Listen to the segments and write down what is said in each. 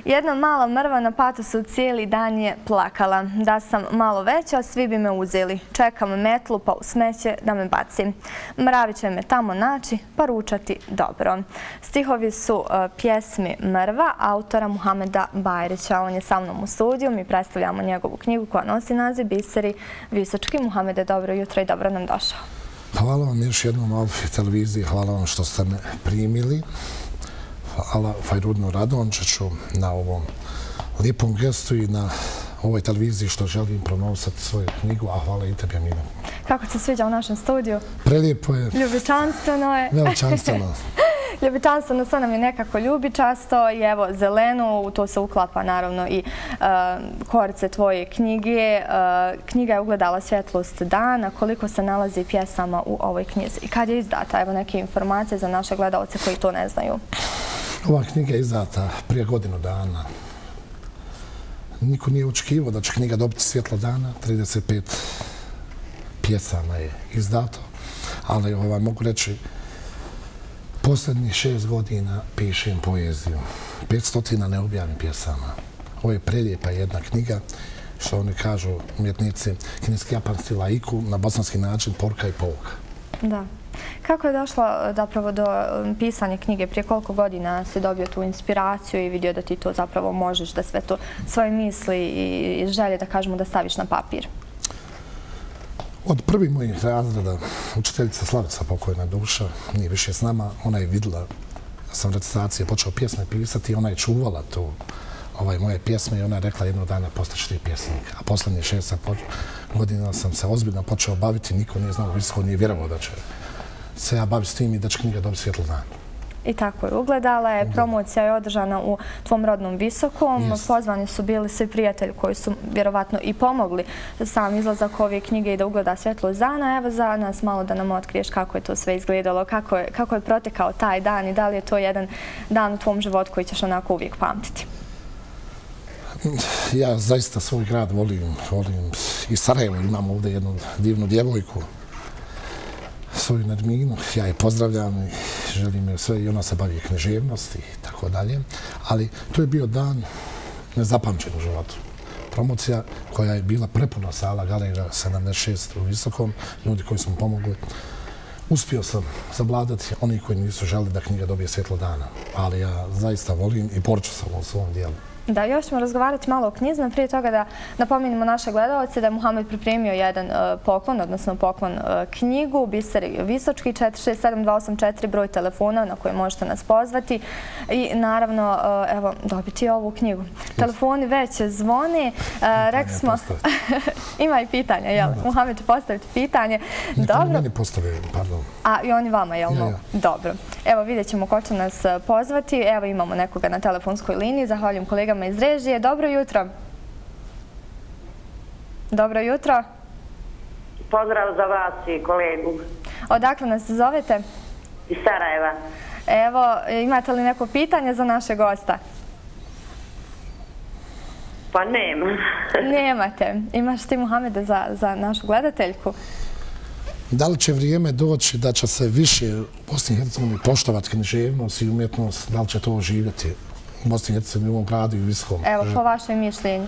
Jedna mala mrva na patosu cijeli dan je plakala. Da sam malo veća, svi bi me uzeli. Čekam metlu pa u smeće da me baci. Mravi će me tamo naći pa ručati dobro. Stihovi su pjesmi Mrva autora Muhameda Bajrića. On je sa mnom u studiju. Mi predstavljamo njegovu knjigu koja nosi naziv Biseri Visočki. Muhamede, dobro jutro i dobro nam došao. Hvala vam još jednom ovoj televiziji, hvala vam što ste me primili. Hvala Fajrudnu Radončiću na ovom lijepom gestu i na ovoj televiziji što želim promovisati svoju knjigu, a hvala i tebi, Amina. Kako se sviđa u našem studiju? Prelijepo je. Ljubičanstveno je. Veličanstveno. Ljubičanstveno, sve nam je nekako ljubičasto i evo zeleno, u to se uklapa naravno i korice tvoje knjige. Knjiga je ugledala svjetlost dana. Koliko se nalazi pjesama u ovoj knjizi i kad je izdata? Evo neke informacije za naše gledalce koji to ne znaju. Ova knjiga je izdata prije godinu dana. Niko nije očekivao da će knjiga dobiti svjetlo dana. 35 pjesama je izdato, ali mogu reći posljednjih 6 godina pišem poeziju. 500 neobjavljenih pjesama. Ovo je prelijepa jedna knjiga, što oni kažu umjetnici, kineski japanski laiku, na bosanski način porka i pouka. Da. Kako je došlo zapravo do pisanja knjige? Prije koliko godina si dobio tu inspiraciju i vidio da ti to zapravo možeš, da sve to svoje misli i želje, da kažemo, da staviš na papir? Od prvih mojih razreda, učiteljica Slavica, pokojna duša, nije više s nama, ona je vidjela da sam recitacije počeo pjesme pisati i ona je čuvala tu moje pjesme i ona je rekla jednog dana postaćeš ti pjesnik. A posljednje 6 godina sam se ozbiljno počeo baviti, niko nije znao, visoko nije vjerovao da će se ja baviti s tim i da će knjiga dobiti svjetlo dana. I tako je ugledala je. Promocija je održana u tvom rodnom Visokom. Pozvani su bili svi prijatelji koji su vjerovatno i pomogli sam izlazak ove knjige i da ugleda svjetlost dana. Evo za nas malo da nam otkriješ kako je to sve izgledalo, kako je protekao taj dan i da li je to jedan dan u tvom životu koji ćeš onako uvijek pamtiti. Ja zaista svoj grad volim i Sarajevo. Imam ovdje jednu divnu djevojku, svoju Nerminu, ja je pozdravljam i želim joj sve i ona se bavi književnosti i tako dalje. Ali to je bio dan nezapamćen u životu. Promocija koja je bila prepuna sala, galerija 76 u Visokom, ljudi koji su mi pomogli. Uspio sam zavladati oni koji nisu želi da knjiga dobije svjetlo dana, ali ja zaista volim i porču sam u svom dijelu. Da, još ćemo razgovarati malo o knjizi, no prije toga da napominimo naše gledalce da je Muhamed pripremio jedan poklon, odnosno poklon knjigu Biseri Visočki, 467284 broj telefona na koji možete nas pozvati i naravno evo dobiti ovu knjigu. Telefoni već zvone, rekli smo, ima i pitanja, jel? Muhamed će postaviti pitanje. Neka meni postavi, pardon. A i oni vama, jel? Dobro. Evo vidjet ćemo ko će nas pozvati. Evo imamo nekoga na telefonskoj liniji. Zahvaljujem kolegama iz režije. Dobro jutro. Dobro jutro. Pozdrav za vas i kolegu. Odakle nas zovete? Iz Sarajeva. Evo, imate li neko pitanje za naše gosta? Pa nema. Nemate. Imaš ti, Muhamede, za našu gledateljku? Da li će vrijeme doći da će se više u Bosni i Hercegovini poštovati književnost i umjetnost? Da li će to oživjeti u Bosni i Hercegovini, u ovom gradu i u Visokom? Evo, po vašem mišljenju.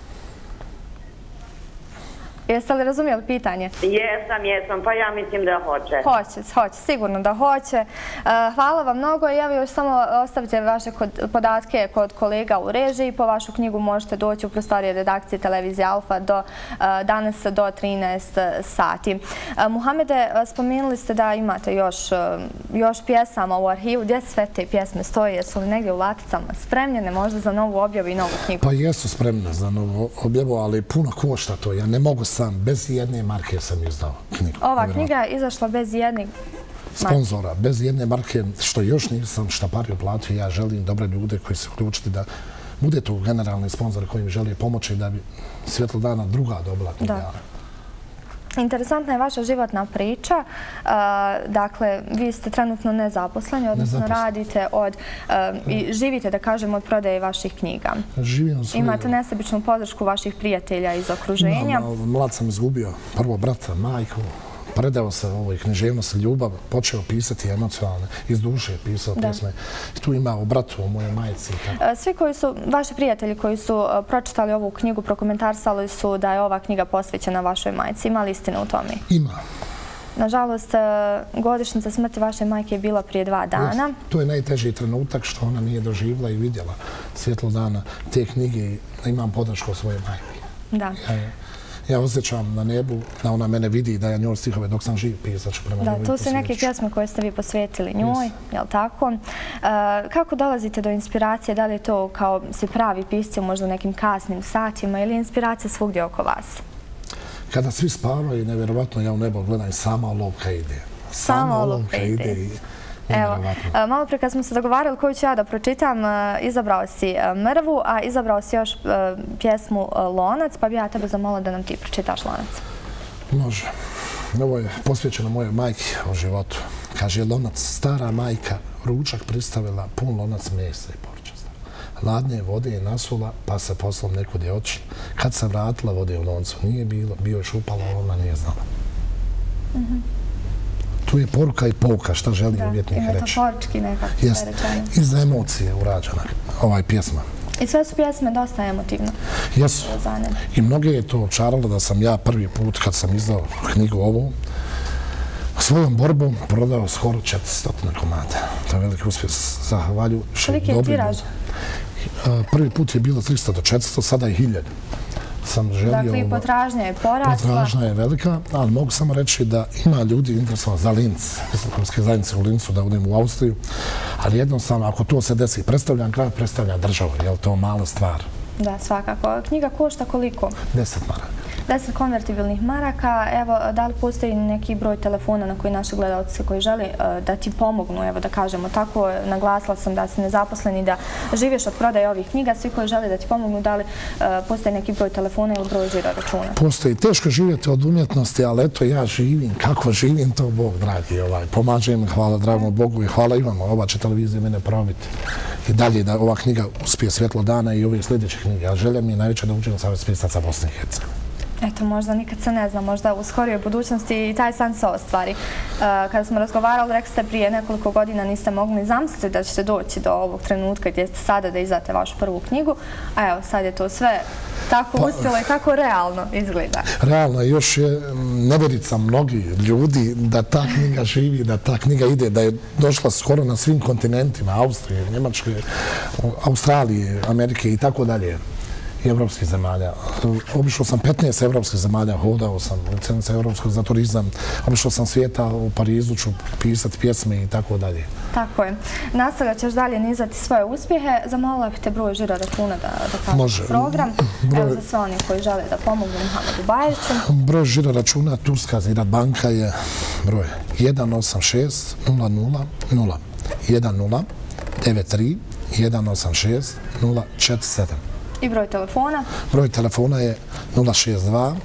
Jeste li razumijeli pitanje? Jesam, pa ja mislim da hoće. Hoće, sigurno da hoće. Hvala vam mnogo i evo još samo ostavite vaše podatke kod kolega u režiji. Po vašu knjigu možete doći u prostorije redakcije televizije Alfa danas do 13 sati. Muhamede, spomenuli ste da imate još pjesama u arhivu. Gdje sve te pjesme stoje? Jesu li negdje u laticama spremljene možda za novu objavu i novu knjigu? Pa jesu spremne za novu objavu, ali puno košta to. Ja ne mogu sam, bez jedne marke sam izdao knjigu. Ova knjiga je izašla bez jedne sponzora, bez jedne marke, što još nisam štampario platio. Ja želim dobre ljude koji se uključiti da bude tu generalni sponzor koji mi želi pomoći da bi svjetlo dana druga dobila knjiga. Interesantna je vaša životna priča. Dakle, vi ste trenutno nezaposleni, odnosno radite i živite, da kažem, od prodaje vaših knjiga. Imate nesebičnu podršku vaših prijatelja iz okruženja. Mlad sam izgubio prvo brata, majku, predao se ovoj književnosti, ljubav, počeo pisati emocionalne, iz duše pisao pjesme. Tu ima o bratu, o mojoj majci. Svi koji su, vaši prijatelji koji su pročitali ovu knjigu, prokomentarsali su da je ova knjiga posvećena vašoj majci. Ima li istine u tome? Ima. Nažalost, godišnjica smrti vaše majke je bila prije 2 dana. To je najteži trenutak što ona nije doživjela i vidjela svjetlo dana te knjige i da imam podršku od svoje majke. Da. Ja osjećam na nebu da ona mene vidi, da ja njoj stihove dok sam živ pisat ću prema njoj. Da, to su neke pjesme koje ste vi posvetili njoj, jel' tako? Kako dolazite do inspiracije? Da li je to kao se pravi pisci možda u nekim kasnim satima ili je inspiracija svugdje oko vas? Kada svi spavaju, nevjerovatno ja u nebo gledam i sama olovka ide. Sama olovka ide. Evo, malo prije kad smo se dogovarali koju ću ja da pročitam, izabrao si Mrvu, a izabrao si još pjesmu Lonac, pa bi ja tebe zamolila da nam ti pročitaš Lonac. Može. Ovo je posvećeno mojoj majki o životu. Kaže, lonac, stara majka, ručak pristavila, pun lonac mesa i porčasta. Ladnje vode je nasula, pa se poslom nekud je otišla. Kad se vratila, vode u loncu nije bilo, bio je šupala, ona nije znala. Tu je poruka i pouka, šta želi umjetnik reći. I metaforički nekako sve rečeno. Iz emocije urađena ovaj pjesma. I sve su pjesme dosta emotivno. Jesu. I mnoge je to očaralo da sam ja prvi put kad sam izdao knjigu ovu svojom borbom prodao skoro 400 komada. To je veliki uspjeh. Zahvaljujući. Koliki je tiraž? Prvi put je bilo 300 do 400, sada je 1000. Dakle, i potražnja je porasla. Potražnja je velika, ali mogu samo reći da ima ljudi interesovano za Linz, islamske zajednice u Lincu, da odem u Austriju, ali jednostavno, ako to se desi, predstavljam grad, predstavljam državu, je li to mala stvar? Da, svakako. Knjiga košta koliko? 10 maraka. 10 konvertibilnih maraka. Evo, da li postoji neki broj telefona na koji naši gledalci koji želi da ti pomognu, evo da kažemo tako, naglasila sam da si nezaposlen i da živiš od prodaje ovih knjiga, svi koji žele da ti pomognu, da li postoji neki broj telefona ili broj žiro računa? Postoji. Teško živjeti od umjetnosti, ali eto ja živim. Kako živim, to Bog dragi. Pomažem, hvala dragom Bogu i hvala i vam. Ova će televizija mene probiti. I dalje da ova knjiga uspije svjetlo dana i ove sljedeće knjige. A želja mi je najveća da uđem Savez pisaca Bosne i Hercegovine. Eto, možda nikad se ne zna, možda u skorijoj budućnosti i taj san se ostvari. Kada smo razgovarali, rekli ste prije nekoliko godina niste mogli zamisliti da ćete doći do ovog trenutka gdje ste sada da izdate vašu prvu knjigu, a evo sad je to sve tako uspjelo i tako realno izgleda. Realno, još je nevjerica mnogi ljudi da ta knjiga živi, da ta knjiga ide, da je došla skoro na svim kontinentima, Austrije, Njemačke, Australije, Amerike i tako dalje. I evropskih zemalja. Obišao sam 15 evropskih zemalja, hodao sam licenca evropskog za turizam, obišao sam svijeta, u Parizu ću pisati pjesme i tako dalje. Tako je. Nastavlja ćeš dalje nizati svoje uspjehe. Zamolila bih te broj žiro računa da kažeš program. Evo za sve oni koji žele da pomognu Muhamedu Bajriću. Broj žiro računa Turska Ziraat banka je broj 186 00 0 10 93 186 047. I broj telefona? Broj telefona je 062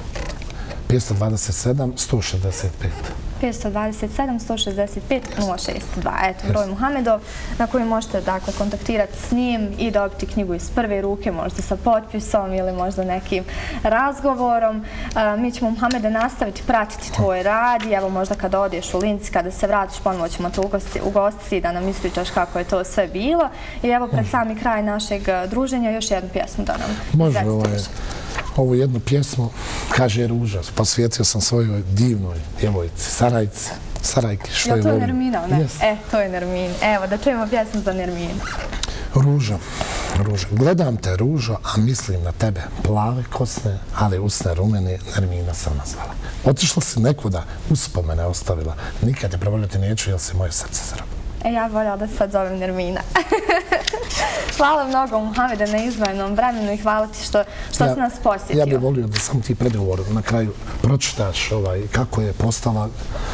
527 165. 527 165 062. Eto, broj Muhamedov na koji možete dakle kontaktirati s njim i dobiti knjigu iz prve ruke, možda sa potpisom ili možda nekim razgovorom. Mi ćemo, Muhamede, nastaviti pratiti tvoj rad i evo možda kada odeš u Linz, kada se vratiš, ponovo ćemo te ugostiti da nam ispričaš kako je to sve bilo. I evo pred sami kraj našeg druženja još jednu pjesmu da nam predstaviš. Ovu jednu pjesmu kaže Ruža. Posvijetio sam svojoj divnoj djevojci, Sarajki, što je volim. To je Nermina, ne? To je Nermin. Evo, da čujemo pjesmu za Nermin. Ruža, Ruža. Gledam te, Ružo, a mislim na tebe. Plave kosne, ali usne rumene, Nermina sam nazvala. Otišla si nekuda, uspomene ostavila. Nikad te provoljati neću, jer si moje srce zarobilo. Ja bih voljela da se sad zovem Nermina. Hvala mnogo, Muhamede, na izdvojenom vremenu i hvala ti što si nas posjetio. Ja bih volio da samo ti pregovor na kraju pročitaš kako je postala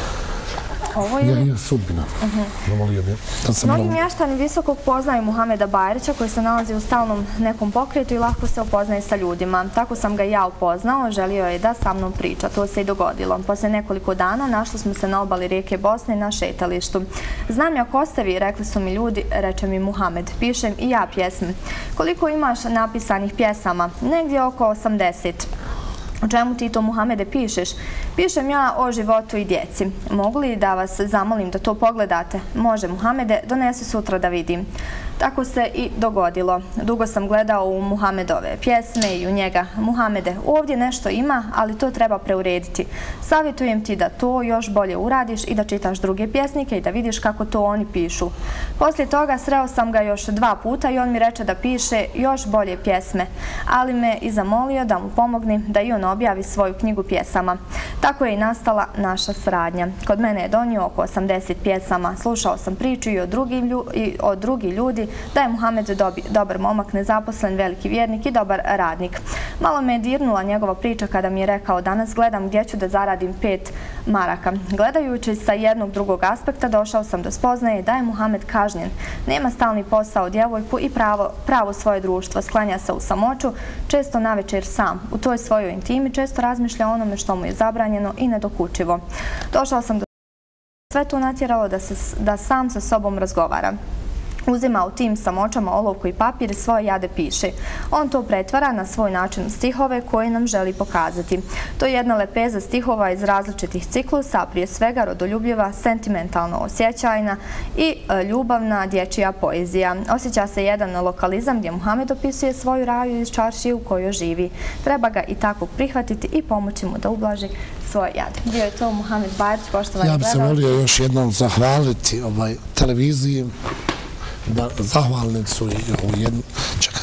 sudbina. Mnogi mještani Visokog poznaju Muhameda Bajrića koji se nalazi u stalnom nekom pokretu i lako se upoznaje sa ljudima. Tako sam ga ja upoznao, želio je da sa mnom priča. To se i dogodilo. Poslije nekoliko dana našli smo se na obali rijeke Bosne na šetalištu. Znam jak ostavi, rekli su mi ljudi, reče mi Muhamed. Pišem i ja pjesme. Koliko imaš napisanih pjesama? Negdje oko 80. O čemu ti to, Muhamede, pišeš? Pišem ja o životu i djeci. Mogu li da vas zamolim da to pogledate? Može, Muhamede, donesi sutra da vidim. Tako se i dogodilo. Dugo sam gledao u Muhamedove pjesme i u njega. Muhamede, ovdje nešto ima, ali to treba preurediti. Savjetujem ti da to još bolje uradiš i da čitaš druge pjesnike i da vidiš kako to oni pišu. Poslije toga sreo sam ga još 2 puta i on mi reče da piše još bolje pjesme, ali me i zamolio da mu pomognem da i on objavi svoju knjigu pjesama. Tako je i nastala naša saradnja. Kod mene je donio oko 80 pjesama. Slušao sam priču i od drugih ljudi da je Muhamed dobar momak, nezaposlen, veliki vjernik i dobar radnik. Malo me je dirnula njegova priča kada mi je rekao: danas gledam gdje ću da zaradim 5 maraka. Gledajući sa jednog drugog aspekta došao sam do spoznaje da je Muhamed kažnjen. Nema stalni posao, djevojku i pravo svoje društvo. Sklanja se u samoću, često navečer sam. U toj svojoj intimi često razmišlja o onome što mu je zabranjeno i nedokučivo. Došao sam do sve to natjeralo da sam sa sobom razgovara. Uzima u tim samoćama olovku i papir i svoje jade piše. On to pretvara na svoj način u stihove koje nam želi pokazati. To je jedna lepeza stihova iz različitih ciklusa, prije svega rodoljubljiva, sentimentalno osjećajna i ljubavna dječja poezija. Osjeća se jedan lokalizam gdje Muhamed opisuje svoju raju iz čaršije u kojoj živi. Treba ga i takvog prihvatiti i pomoći mu da ublaži svoj jad. Bio je to Muhamed Bajrić, poštovani gledalci. Ja bih se volio još jednom zahvaliti televiziji, da zahvalnicu i ovu jednu. Čekaj.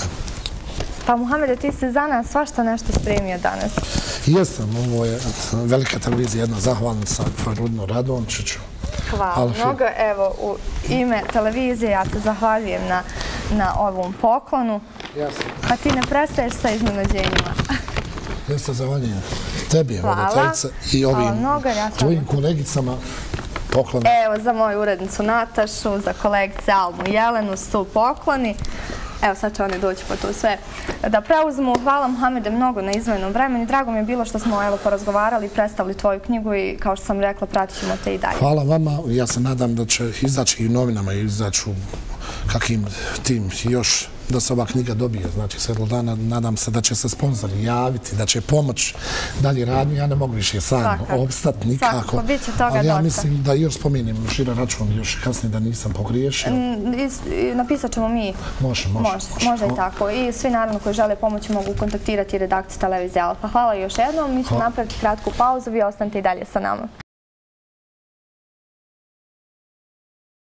Pa Muhamede, ti si za nas svašta nešto spremio danas. Jesam, ovo je velika televizija, jedna zahvalnica Rudnu Radončiću. Hvala mnogo. Evo, u ime televizije ja te zahvaljujem na ovom poklonu. Pa ti ne prestaješ sa iznenađenjima. Ja se zahvaljujem tebi, voditeljice, i ovim tvojim kolegicama. Pokloni. Evo, za moju urednicu Natašu, za kolegice Almu i Jelenu su tu pokloni. Evo, sad će oni doći po tu sve da preuzmu. Hvala, Muhamede, mnogo na izdvojenom vremenu. Drago mi je bilo što smo porazgovarali, predstavili tvoju knjigu i, kao što sam rekla, pratit ćemo te i dalje. Hvala vama. Ja se nadam da će izaći i novinama i izaći u kakim tim još da se ova knjiga dobije. Znači, svjetlo dana, nadam se da će se sponzori javiti, da će pomoć dalje radnji. Ja ne mogu više sam opstati nikako. Svakako, bit će toga dosta. Ali ja mislim da još spomenem žiro račun još kasnije da nisam pogriješio. Napisat ćemo mi. Može i tako. I svi naravno koji žele pomoći mogu kontaktirati redakciju televizije Alfa. Hvala još jednom. Mi ćemo napraviti kratku pauzu. Vi ostanite i dalje sa nama.